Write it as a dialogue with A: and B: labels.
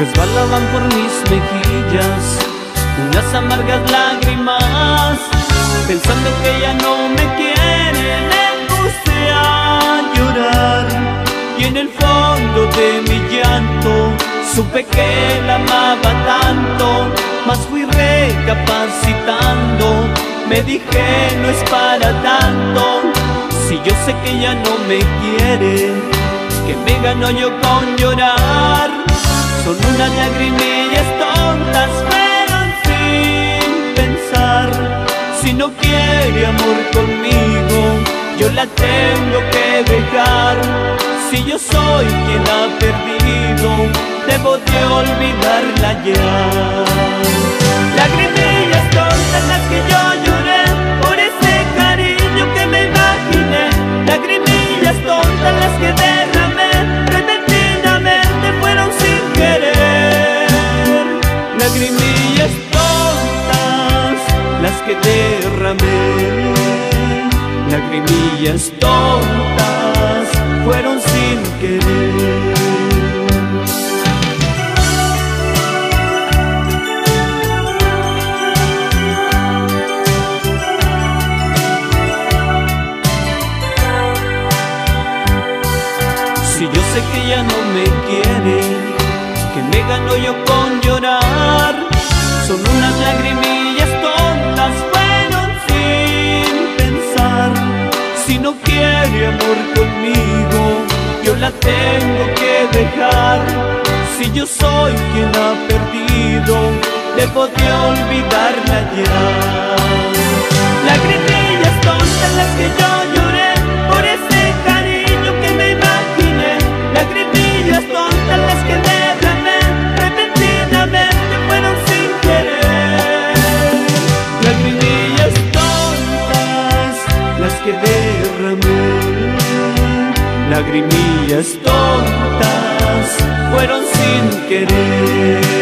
A: resbalaban por mis mejillas unas amargas lágrimas, pensando que ya no me quiere. Me puse a llorar y en el fondo de mi llanto supe que la amaba tanto, mas fui recapacitando. Me dije no es para tanto, si yo sé que ya no me quiere, que me gano yo con llorar. Son unas lagrimillas tontas, fueron sin pensar. Si no quiere amor conmigo, yo la tengo que dejar. Si yo soy quien ha perdido, debo de olvidarla ya. Lagrimillas tontas las que yo lloré por ese cariño que me imaginé. Lagrimillas tontas las que derramé, repentinamente fueron sin querer. Lagrimillas tontas las que derramé. Lagrimillas tontas fueron sin querer. Si yo sé que ya no me quiere, que me gano yo con llorar. Son unas lagrimillas tontas, fueron sin pensar. Si no quiere amor conmigo, yo la tengo que dejar. Si yo soy quien ha perdido, debo de olvidarla ya. Lagrimillas tontas las que yo lloré por ese cariño que me imaginé. Lagrimillas tontas las que derramé, repentinamente fueron sin querer. Lagrimillas tontas las que derramé. Lagrimillas tontas fueron sin querer.